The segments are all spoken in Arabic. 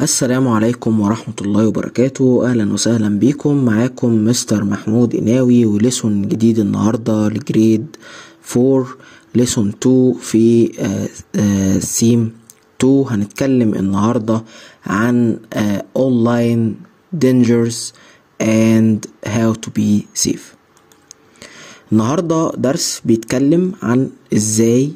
السلام عليكم ورحمة الله وبركاته. أهلا وسهلا بكم. معاكم مستر محمود إناوي وليسون جديد النهاردة لجريد 4 ليسون 2 في سيم 2. هنتكلم النهاردة عن online dangers and how to be safe. النهاردة درس بيتكلم عن ازاي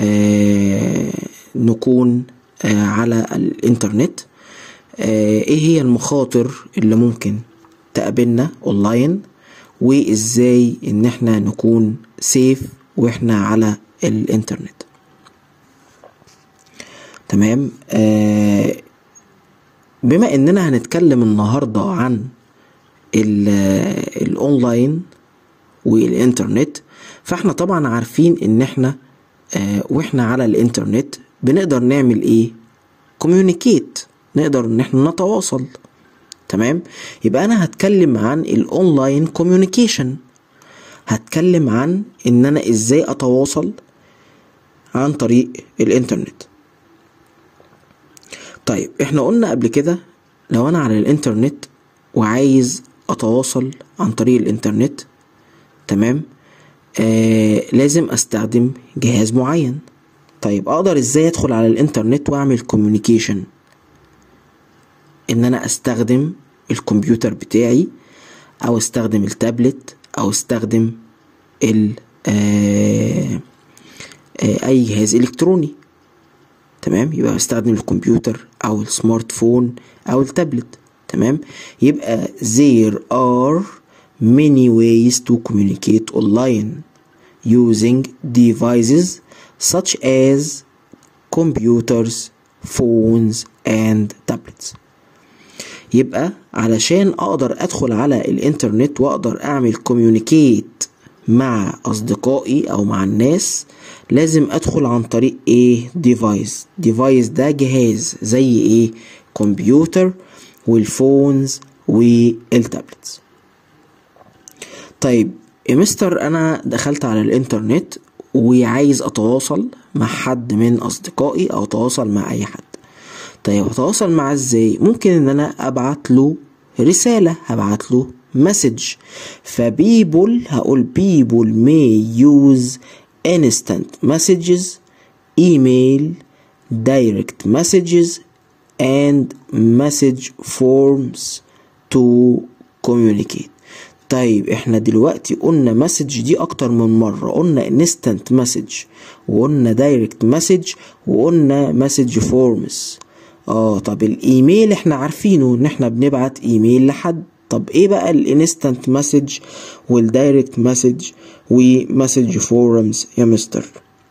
نكون على الانترنت، ايه هي المخاطر اللي ممكن تقابلنا اونلاين، وازاي ان احنا نكون سيف واحنا على الانترنت. تمام. بما اننا هنتكلم النهاردة عن الاونلاين والانترنت، فاحنا طبعا عارفين ان احنا واحنا على الانترنت بنقدر نعمل ايه؟ كوميونيكيت، نقدر ان احنا نتواصل. تمام. يبقى انا هتكلم عن الاونلاين كوميونيكيشن، هتكلم عن ان انا ازاي اتواصل عن طريق الانترنت. طيب احنا قلنا قبل كده لو انا على الانترنت وعايز اتواصل عن طريق الانترنت، تمام، لازم استخدم جهاز معين. طيب اقدر ازاي ادخل على الانترنت واعمل كوميونيكيشن؟ ان انا استخدم الكمبيوتر بتاعي، او استخدم التابلت، او استخدم اي جهاز الكتروني. تمام. يبقى استخدم الكمبيوتر او السمارت فون او التابلت. تمام. يبقى there are many ways to communicate online using devices such as computers, phones and tablets. يبقى علشان اقدر ادخل على الانترنت واقدر اعمل كوميونيكيت مع اصدقائي او مع الناس، لازم ادخل عن طريق ايه؟ ديفايس ده جهاز زي ايه؟ كمبيوتر والفونز والتابلتس. طيب يا مستر، انا دخلت على الانترنت وعايز اتواصل مع حد من اصدقائي او اتواصل مع اي حد. طيب اتواصل معاه ازاي؟ ممكن ان انا ابعت له رسالة، هبعت له مسج. هقول people may use instant messages, email, direct messages and message forms to communicate. طيب احنا دلوقتي قلنا مسج دي اكتر من مرة، قلنا instant message وقلنا direct message وقلنا message forms. طب الايميل احنا عارفينه ان احنا بنبعت ايميل لحد. طب ايه بقى الانستنت مسج والدايركت مسج ومسج فورمز يا مستر؟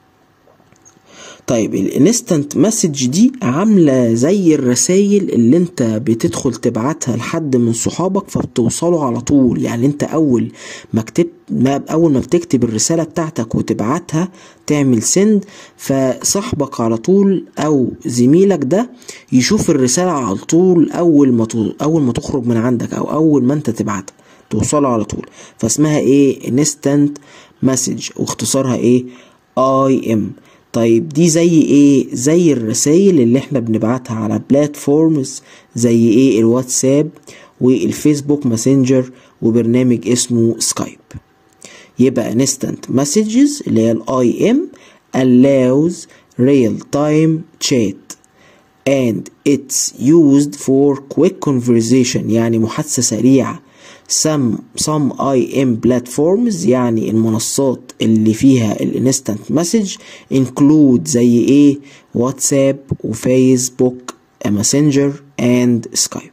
طيب الانستنت مسج دي عاملة زي الرسائل اللي انت بتدخل تبعتها لحد من صحابك فبتوصلوا على طول. يعني انت اول ما بتكتب الرسالة بتاعتك وتبعتها تعمل سند، فصاحبك على طول او زميلك ده يشوف الرسالة على طول اول ما تخرج من عندك او اول ما انت تبعتها توصله على طول. فاسمها ايه؟ انستنت مسج، واختصارها ايه؟ IM. طيب دي زي ايه؟ زي الرسائل اللي احنا بنبعتها على بلاتفورمز زي ايه؟ الواتساب والفيسبوك ماسنجر وبرنامج اسمه سكايب. يبقى instant messages اللي هي ال IM allows real time chat and it's used for quick conversation، يعني محادثة سريعة. some IM platforms يعني المنصات اللي فيها الانستنت مسج include زي ايه؟ واتساب وفيسبوك ماسنجر and سكايب.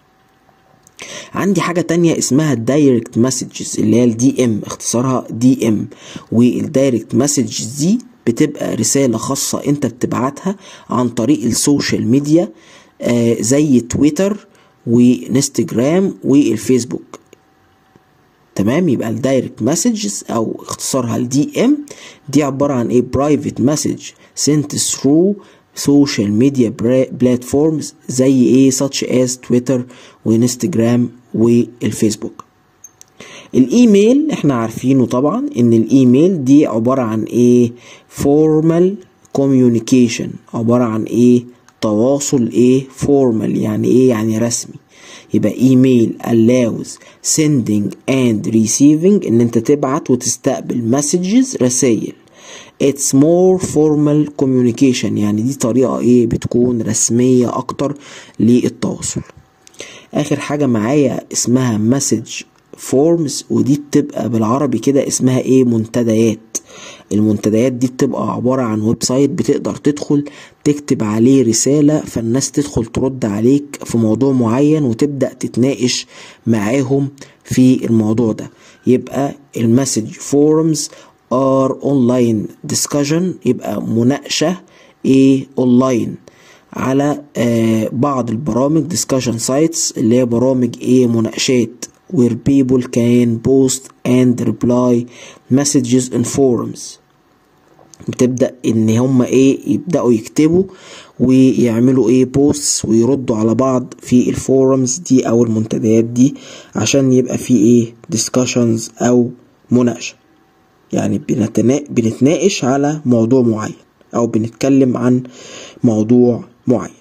عندي حاجة تانية اسمها الدايركت مسجز اللي هي الDM، اختصارها DM. والدايركت مسجز دي بتبقى رسالة خاصة انت بتبعتها عن طريق السوشيال ميديا زي تويتر وانستجرام والفيسبوك. تمام. يبقى الدايركت مسجز او اختصارها الDM دي عبارة عن ايه؟ برايفت مسج sent through social media platforms زي ايه؟ such as تويتر وانستجرام والفيسبوك. الايميل احنا عارفينه طبعا ان الايميل دي عبارة عن ايه؟ formal communication، عبارة عن ايه؟ تواصل ايه formal، يعني ايه؟ يعني رسمي. يبقى ايميل allows sending and receiving، ان انت تبعت وتستقبل messages، رسائل. it's more formal communication، يعني دي طريقة ايه؟ بتكون رسمية اكتر للتواصل. اخر حاجة معايا اسمها message forms، ودي بتبقى بالعربي كده اسمها ايه؟ منتديات. المنتديات دي بتبقى عبارة عن ويب سايت بتقدر تدخل تكتب عليه رسالة، فالناس تدخل ترد عليك في موضوع معين وتبدأ تتناقش معاهم في الموضوع ده. يبقى المسج فورمز are online discussion، يبقى مناقشة ايه؟ اونلاين على بعض البرامج discussion sites، اللي هي برامج ايه؟ مناقشات where people can post and reply messages in forums. بتبدأ ان هم ايه؟ يبدأوا يكتبوا ويعملوا ايه؟ بوستس، ويردوا على بعض في الفورمز دي او المنتديات دي، عشان يبقى في ايه؟ discussions او مناقشة. يعني بنتناقش على موضوع معين او بنتكلم عن موضوع معين.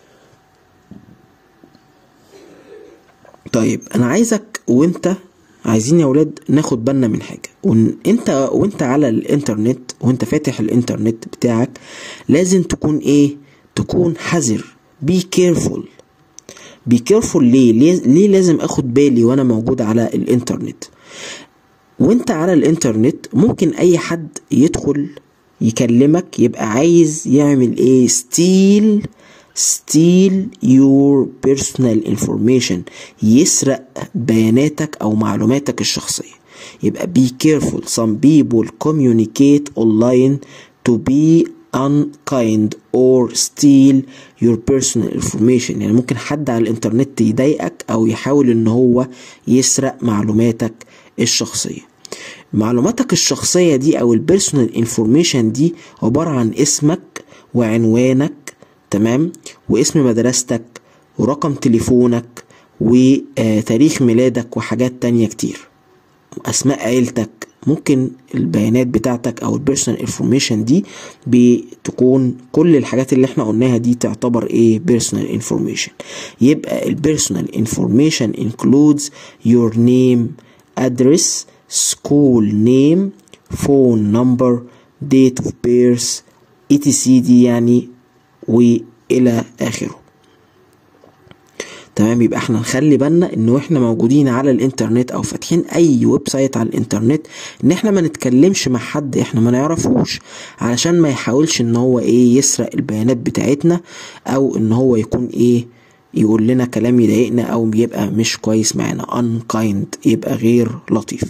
طيب انا عايزك عايزين يا ولاد ناخد بالنا من حاجة، وانت على الانترنت، وانت فاتح الانترنت بتاعك، لازم تكون ايه؟ تكون حذر. be careful. ليه لازم اخد بالي وانا موجود على الانترنت؟ وانت على الانترنت ممكن اي حد يدخل يكلمك يبقى عايز يعمل ايه؟ steal your personal information، يسرق بياناتك او معلوماتك الشخصية. يبقى be careful. some people communicate online to be unkind or steal your personal information. يعني ممكن حد على الانترنت يضايقك او يحاول ان هو يسرق معلوماتك الشخصية. معلوماتك الشخصية دي او البيرسونال انفورميشن دي عبارة عن اسمك وعنوانك، تمام، واسم مدرستك ورقم تليفونك وتاريخ ميلادك وحاجات تانية كتير، اسماء عيلتك. ممكن البيانات بتاعتك او البيرسونال انفورميشن دي بتكون كل الحاجات اللي احنا قلناها دي تعتبر ايه؟ بيرسونال انفورميشن. يبقى البيرسونال انفورميشن includes your name, address, school name, phone number, date of birth, etc. دي يعني والى اخره. تمام. يبقى احنا نخلي بالنا ان احنا موجودين على الانترنت او فاتحين اي ويب سايت على الانترنت، ان احنا ما نتكلمش مع حد احنا ما نعرفوش، علشان ما يحاولش ان هو ايه؟ يسرق البيانات بتاعتنا، او ان هو يكون ايه؟ يقول لنا كلام يضايقنا او يبقى مش كويس معانا، unkind، يبقى غير لطيف.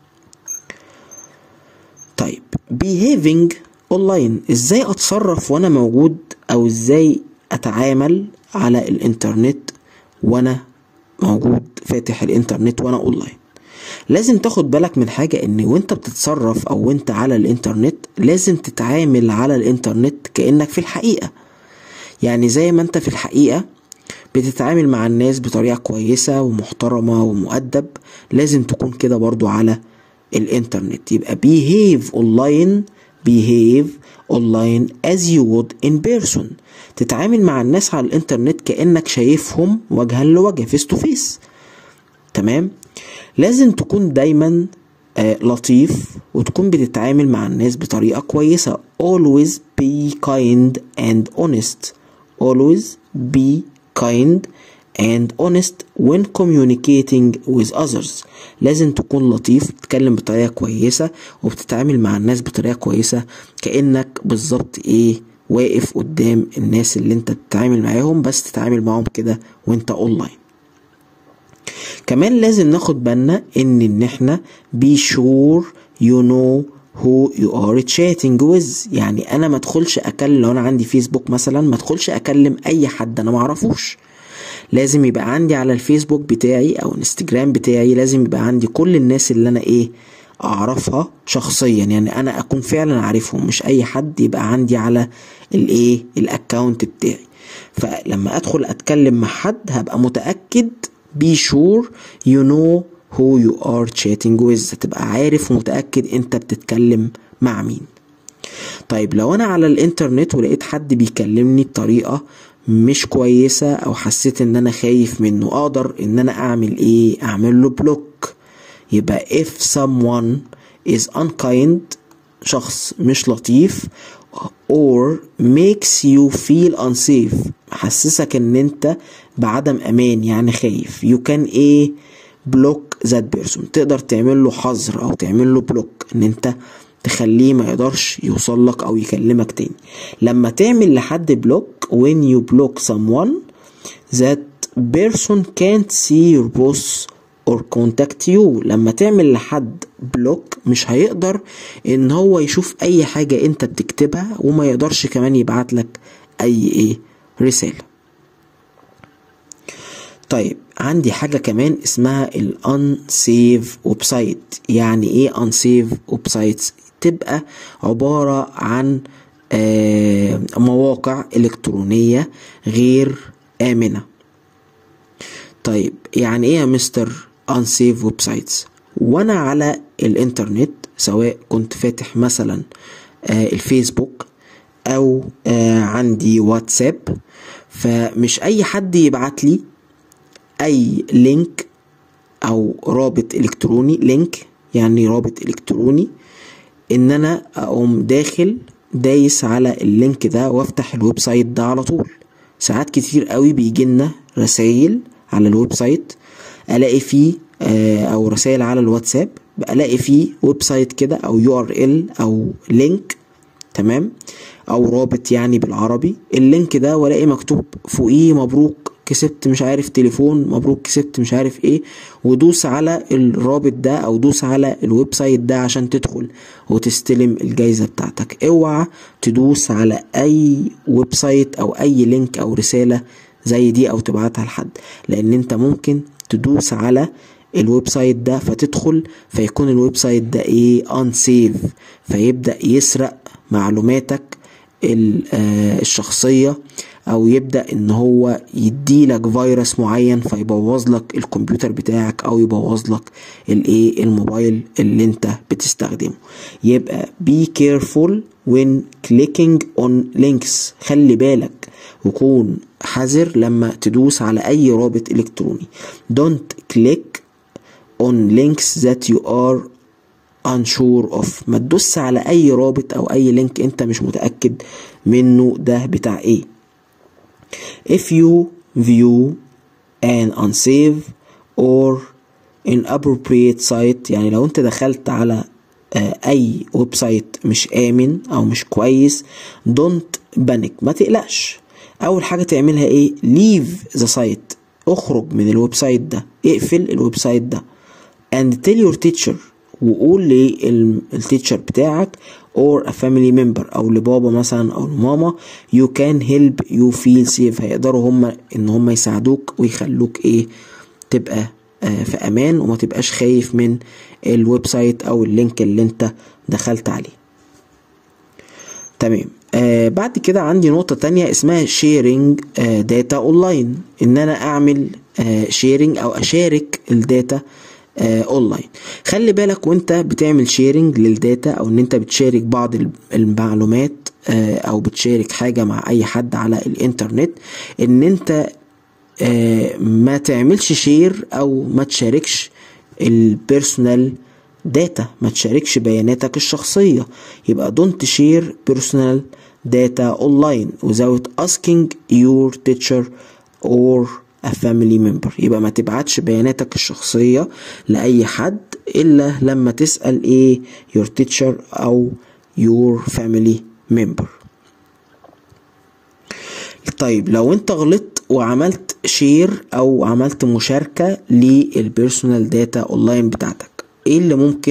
طيب behaving online، ازاي اتصرف وانا موجود، او ازاي اتعامل على الانترنت وانا موجود فاتح الانترنت وانا اونلاين؟ لازم تاخد بالك من حاجة، ان وانت بتتصرف او وانت على الانترنت لازم تتعامل على الانترنت كأنك في الحقيقة. يعني زي ما انت في الحقيقة بتتعامل مع الناس بطريقة كويسة ومحترمة ومؤدب، لازم تكون كده برضو على الانترنت. يبقى behave online as you would in person. تتعامل مع الناس على الانترنت كأنك شايفهم وجها لوجه، face to face. تمام. لازم تكون دايما لطيف، وتكون بتتعامل مع الناس بطريقة كويسة. always be kind and honest. always be kind and honest when communicating with others. لازم تكون لطيف، تتكلم بطريقة كويسة وبتتعامل مع الناس بطريقة كويسة، كأنك بالظبط ايه؟ واقف قدام الناس اللي انت تتعامل معاهم، بس تتعامل معاهم كده وانت اونلاين. كمان لازم ناخد بالنا ان احنا be sure you know who you are chatting with. يعني انا ما ادخلش اكلم، لو انا عندي فيسبوك مثلا ما ادخلش اكلم اي حد انا ما اعرفوش. لازم يبقى عندي على الفيسبوك بتاعي او الانستجرام بتاعي، لازم يبقى عندي كل الناس اللي انا ايه؟ اعرفها شخصيا، يعني انا اكون فعلا عارفهم، مش اي حد يبقى عندي على الايه؟ الاكاونت بتاعي. فلما ادخل اتكلم مع حد هبقى متأكد be sure you know who you are chatting with، هتبقى عارف ومتأكد انت بتتكلم مع مين. طيب لو انا على الانترنت ولقيت حد بيكلمني بطريقة مش كويسة او حسيت ان انا خايف منه، اقدر ان انا اعمل ايه؟ اعمل له بلوك. يبقى if someone is unkind، شخص مش لطيف، or makes you feel unsafe، حسسك ان انت بعدم امان يعني خايف، you can ايه؟ block that person، تقدر تعمل له حظر او تعمل له بلوك، ان انت تخليه ما يقدرش يوصل لك او يكلمك تاني. لما تعمل لحد بلوك when you block someone that person can't see your posts or contact you، لما تعمل لحد بلوك مش هيقدر ان هو يشوف اي حاجة انت بتكتبها، وما يقدرش كمان يبعت لك اي رسالة. طيب عندي حاجة كمان اسمها ال unsafe website. يعني ايه unsafe websites؟ تبقى عبارة عن مواقع إلكترونية غير آمنة. طيب يعني ايه يا مستر unsafe websites؟ وانا على الانترنت، سواء كنت فاتح مثلا الفيسبوك او عندي واتساب، فمش اي حد يبعت لي اي لينك او رابط الكتروني، لينك يعني رابط الكتروني، ان انا اقوم دايس على اللينك ده وافتح الويب سايت ده على طول. ساعات كتير قوي بيجيلنا رسائل على الويب سايت، الاقي فيه او رسائل على الواتساب، الاقي فيه ويب سايت كده او URL او لينك، تمام، او رابط يعني بالعربي، اللينك ده والاقي مكتوب فوقيه مبروك كسبت مش عارف تليفون، مبروك كسبت مش عارف ايه، ودوس على الرابط ده او دوس على الويب سايت ده عشان تدخل وتستلم الجايزة بتاعتك. اوعى تدوس على اي ويب سايت او اي لينك او رسالة زي دي او تبعتها لحد، لان انت ممكن تدوس على الويب سايت ده فتدخل فيكون الويب سايت ده ايه؟ unsafe، فيبدأ يسرق معلوماتك الشخصية، او يبدأ ان هو يديلك فيروس معين فيبوظ لك الكمبيوتر بتاعك او يبوظ لك الموبايل اللي انت بتستخدمه. يبقى be careful when clicking on links، خلي بالك وكون حذر لما تدوس على اي رابط الكتروني. don't click on links that you are unsure of، ما تدوس على اي رابط او اي لينك انت مش متأكد منه ده بتاع ايه. if you view an unsafe or inappropriate site، يعني لو انت دخلت على اي ويب سايت مش امن او مش كويس، don't panic، ما تقلقش. اول حاجة تعملها ايه؟ leave the site، اخرج من الويب سايت ده، اقفل الويب سايت ده، and tell your teacher، وقول للتيتشر بتاعك or a family member او لبابا مثلا او لماما you can help you feel safe، هيقدروا هم يساعدوك ويخلوك تبقى في امان وما تبقاش خايف من الويب سايت او اللينك اللي انت دخلت عليه. تمام. بعد كده عندي نقطة تانية اسمها sharing data online، ان انا اعمل sharing او اشارك الداتا اونلاين. خلي بالك وانت بتعمل شيرنج للداتا او ان انت بتشارك بعض المعلومات او بتشارك حاجة مع اي حد على الانترنت، ان انت ما تعملش شير او ما تشاركش البيرسونال داتا، ما تشاركش بياناتك الشخصية. يبقى don't share personal data online without asking your teacher or a family member، يبقى ما تبعتش بياناتك الشخصية لأي حد إلا لما تسأل your teacher أو your family member. طيب لو انت غلطت وعملت شير أو عملت مشاركة للبيرسونال داتا أونلاين بتاعتك، ايه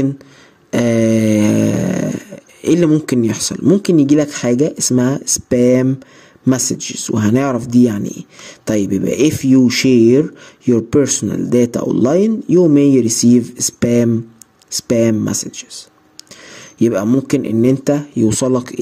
اللي ممكن يحصل؟ ممكن يجيلك حاجة اسمها spam messages، وهنعرف دي يعني ايه. طيب يبقى if you share your personal data online you may receive spam messages، يبقى ممكن ان انت يوصلك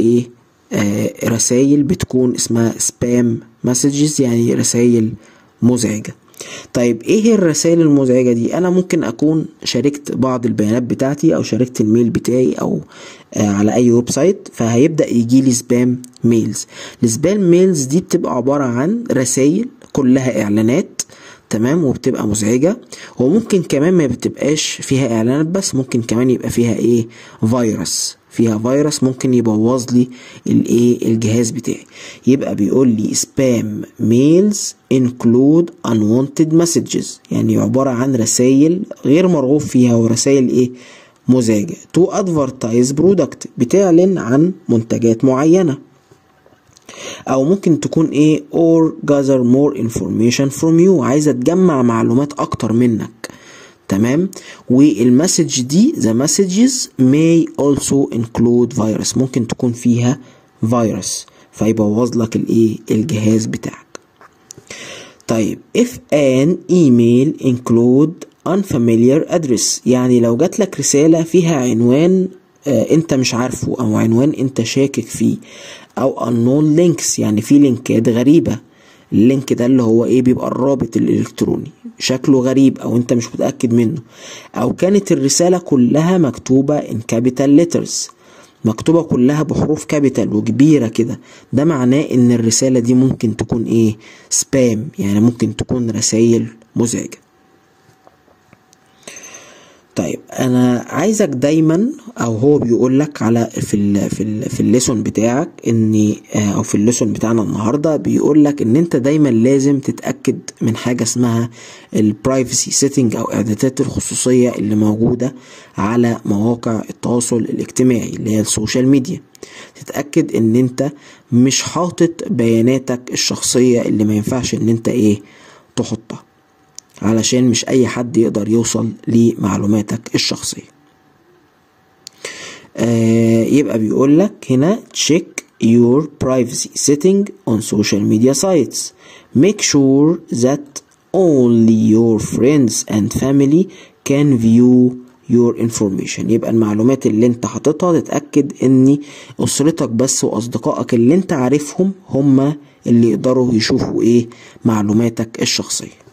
رسائل بتكون اسمها spam messages، يعني رسائل مزعجة. طيب ايه هي الرسائل المزعجة دي؟ انا ممكن اكون شاركت بعض البيانات بتاعتي او شاركت الميل بتاعي او على اي ويب سايت، فهيبدأ يجيلي سبام ميلز. السبام ميلز دي بتبقى عبارة عن رسائل كلها اعلانات، تمام، وبتبقى مزعجة. وممكن كمان ما بتبقاش فيها اعلانات بس، ممكن كمان يبقى فيها ايه، فيها فيروس ممكن يبوظ لي الايه، الجهاز بتاعي. يبقى بيقول لي spam mails include unwanted messages، يعني عبارة عن رسائل غير مرغوب فيها ورسائل ايه، مزعجة. to advertise product، بتعلن عن منتجات معينة. او ممكن تكون ايه or gather more information from you، عايزة تجمع معلومات اكتر منك، تمام. والمسج دي the messages may also include virus، ممكن تكون فيها فيروس فيبوظ لك الايه، الجهاز بتاعك. طيب if an email include unfamiliar address، يعني لو جات لك رسالة فيها عنوان انت مش عارفه او عنوان انت شاكك فيه، او unknown links، يعني في لينكات غريبة. اللينك ده اللي هو ايه، بيبقى الرابط الالكتروني شكله غريب او انت مش متأكد منه، او كانت الرسالة كلها مكتوبة in capital letters، مكتوبة كلها بحروف كابيتال وكبيرة كده، ده معناه ان الرسالة دي ممكن تكون ايه، سبام، يعني ممكن تكون رسائل مزعجة. طيب انا عايزك دايما، او هو بيقول لك على في الليسون بتاعك ان او في الليسون بتاعنا النهارده بيقول لك ان انت دايما لازم تتاكد من حاجه اسمها البرايفسي سيتنج، او اعدادات الخصوصيه اللي موجوده على مواقع التواصل الاجتماعي اللي هي السوشيال ميديا. تتاكد ان انت مش حاطط بياناتك الشخصيه اللي ما ينفعش ان انت ايه، تحطها، علشان مش اي حد يقدر يوصل لمعلوماتك الشخصية. يبقى بيقول لك هنا check your privacy setting on social media sites, make sure that only your friends and family can view your information. يبقى المعلومات اللي انت حاططها تتأكد ان اسرتك بس واصدقائك اللي انت عارفهم هم اللي يقدروا يشوفوا ايه، معلوماتك الشخصية.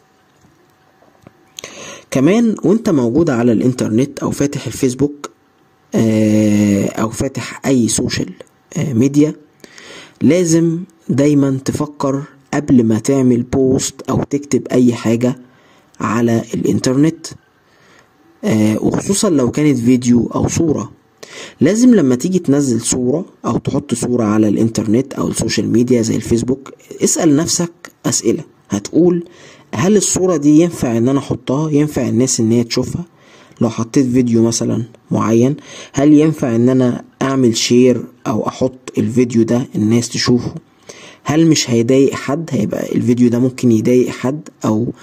كمان وانت موجود على الانترنت او فاتح الفيسبوك او فاتح اي سوشيال ميديا، لازم دايما تفكر قبل ما تعمل بوست او تكتب اي حاجة على الانترنت، وخصوصا لو كانت فيديو او صورة. لازم لما تيجي تنزل صورة او تحط صورة على الانترنت او السوشيال ميديا زي الفيسبوك، اسأل نفسك اسئلة. هتقول هل الصورة دي ينفع ان انا احطها، ينفع الناس ان هي تشوفها؟ لو حطيت فيديو مثلا معين، هل ينفع ان انا اعمل شير او احط الفيديو ده الناس تشوفه؟ هل مش هيضايق حد؟ هيبقى الفيديو ده ممكن يضايق حد او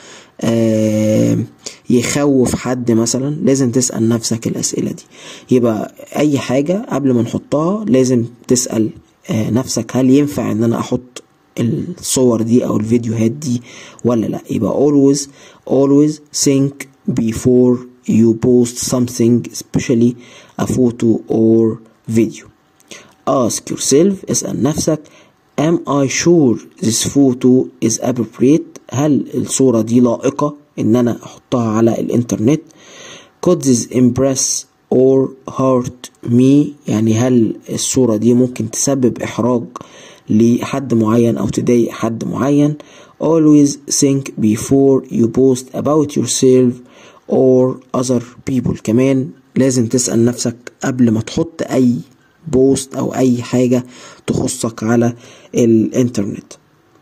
يخوف حد مثلا؟ لازم تسأل نفسك الاسئلة دي. يبقى اي حاجة قبل ما نحطها لازم تسأل نفسك هل ينفع ان انا احط الصور دي او الفيديوهات دي ولا لا. يبقى always think before you post something, especially a photo or video. Ask yourself، اسأل نفسك am I sure this photo is appropriate، هل الصورة دي لائقة ان انا احطها على الانترنت؟ could this impress or hurt me، يعني هل الصورة دي ممكن تسبب احراج لحد معين او تضايق حد معين. always think before you post about yourself or other people، كمان لازم تسأل نفسك قبل ما تحط اي بوست او اي حاجة تخصك على الانترنت.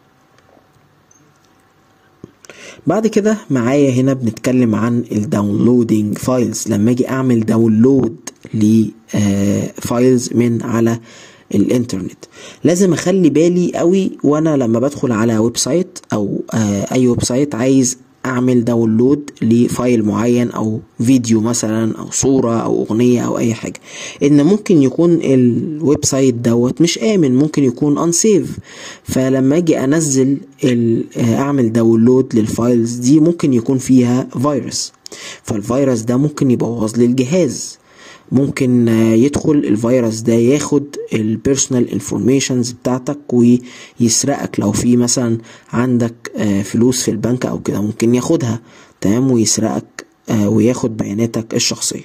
بعد كده معايا هنا بنتكلم عن الداونلودينج فايلز. لما اجي اعمل داونلود لفايلز من على الانترنت، لازم اخلي بالي قوي وانا لما بدخل على ويب سايت او اي ويب سايت عايز اعمل داونلود لفايل معين او فيديو مثلا او صورة او اغنية او اي حاجة، ان ممكن يكون الويب سايت دوت مش امن، ممكن يكون انسيف. فلما اجي انزل اعمل داونلود للفايلز دي ممكن يكون فيها فيروس، فالفيروس ده ممكن يبوظ لي الجهاز. ممكن يدخل الفيروس ده ياخد البيرسونال انفورميشنز بتاعتك ويسرقك. لو في مثلا عندك فلوس في البنك او كده ممكن ياخدها، تمام، ويسرقك وياخد بياناتك الشخصية.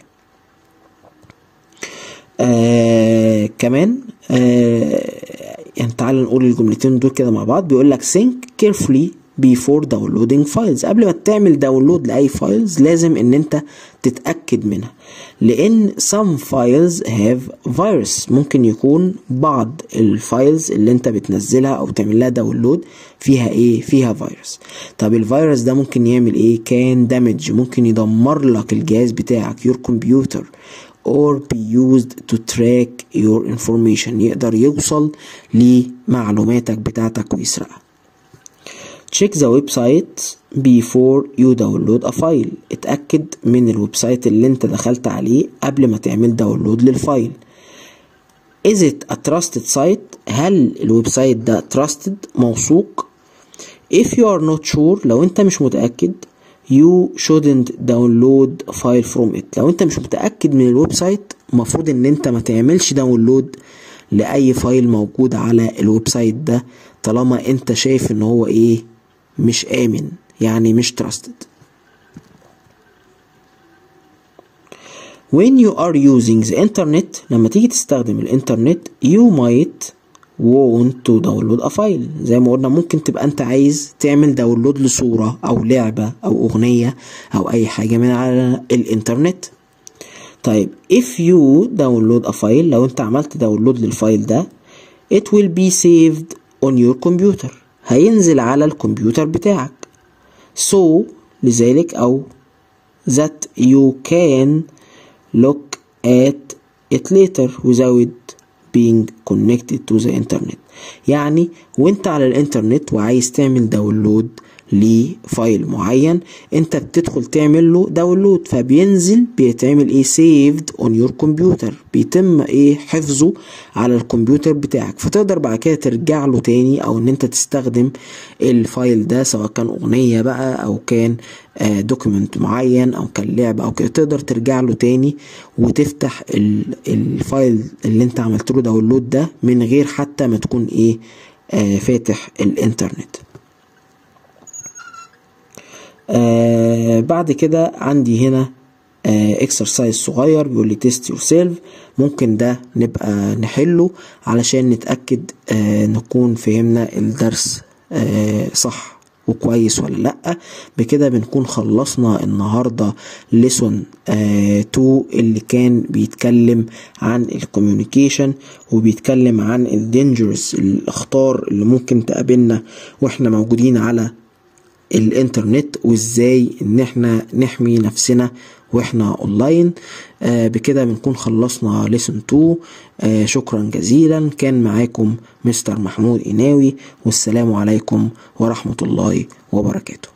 كمان يعني تعال نقول الجملتين دول كده مع بعض. بيقول لك think carefully before downloading files. قبل ما تعمل داونلود لأي فايلز لازم ان انت تتأكد منها، لان some files have virus. ممكن يكون بعض الفايلز اللي انت بتنزلها او تعمل لها داونلود فيها ايه؟ فيها فيروس. طب الفيروس ده ممكن يعمل ايه؟ كان damage، ممكن يدمر لك الجهاز بتاعك your computer or be used to track your information. يقدر يوصل لمعلوماتك بتاعتك ويسرقها. check the website before you download a file. اتأكد من الويب سايت اللي انت دخلت عليه قبل ما تعمل داونلود للفايل. is it a trusted site؟ هل الويب سايت ده trusted، موثوق؟ if you are not sure، لو انت مش متأكد you shouldn't download file from it. لو انت مش متأكد من الويب سايت مفروض ان انت ما تعملش داونلود لأي فايل موجود على الويب سايت ده، طالما انت شايف ان هو ايه؟ مش آمن، يعني مش trusted. when you are using the internet، لما تيجي تستخدم الانترنت you might want to download a file. زي ما قلنا ممكن تبقى انت عايز تعمل داونلود لصورة او لعبة او اغنية او اي حاجة من على الانترنت. طيب if you download a file، لو انت عملت داونلود للفايل ده it will be saved on your computer، هينزل على الكمبيوتر بتاعك. so لذلك او that you can look at it later without being connected to the internet. يعني وانت على الانترنت وعايز تعمل داونلود لفايل معين انت بتدخل تعمل له داونلود، فبينزل بيتعمل ايه؟ saved on your computer، بيتم ايه؟ حفظه على الكمبيوتر بتاعك، فتقدر بعد كده ترجع له تاني او ان انت تستخدم الفايل ده سواء كان اغنية بقى او كان دوكيمنت معين او كان لعبة او كده، تقدر ترجع له تاني وتفتح الفايل اللي انت عملت له داونلود ده من غير حتى ما تكون ايه؟ فاتح الانترنت. بعد كده عندي هنا اكسرسايز صغير بيقول لي تيست يور سيلف. ممكن ده نبقى نحله علشان نتأكد نكون فهمنا الدرس صح وكويس ولا لأ. بكده بنكون خلصنا النهاردة ليسون 2 اللي كان بيتكلم عن الكوميونيكيشن وبيتكلم عن الدينجرز، الأخطار اللي ممكن تقابلنا واحنا موجودين على الانترنت، وازاي ان احنا نحمي نفسنا واحنا اونلاين. بكده بنكون خلصنا ليسون 2. شكرا جزيلا. كان معاكم مستر محمود قناوي، والسلام عليكم ورحمة الله وبركاته.